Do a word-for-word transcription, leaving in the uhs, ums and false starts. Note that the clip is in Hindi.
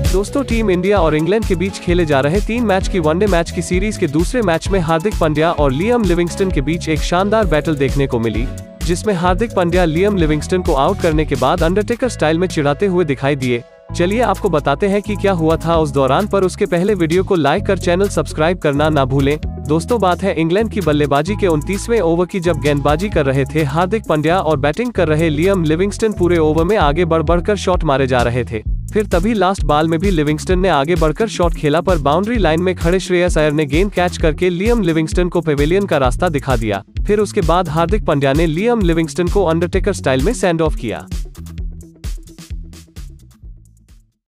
दोस्तों, टीम इंडिया और इंग्लैंड के बीच खेले जा रहे तीन मैच की वनडे मैच की सीरीज के दूसरे मैच में हार्दिक पांड्या और लियाम लिविंगस्टन के बीच एक शानदार बैटल देखने को मिली, जिसमें हार्दिक पांड्या लियाम लिविंगस्टन को आउट करने के बाद अंडरटेकर स्टाइल में चिढ़ाते हुए दिखाई दिए। चलिए आपको बताते हैं कि क्या हुआ था उस दौरान, पर उसके पहले वीडियो को लाइक कर चैनल सब्सक्राइब करना ना भूलें। दोस्तों, बात है इंग्लैंड की बल्लेबाजी के उनतीसवें ओवर की, जब गेंदबाजी कर रहे थे हार्दिक पांड्या और बैटिंग कर रहे लियाम लिविंगस्टन पूरे ओवर में आगे बढ़ बढ़कर शॉट मारे जा रहे थे। फिर तभी लास्ट बॉल में भी लिविंगस्टन ने आगे बढ़कर शॉट खेला, पर बाउंड्री लाइन में खड़े श्रेयस अय्यर ने गेंद कैच करके लियाम लिविंगस्टन को पेविलियन का रास्ता दिखा दिया। फिर उसके बाद हार्दिक पांड्या ने लियाम लिविंगस्टन को अंडरटेकर स्टाइल में सेंड ऑफ किया।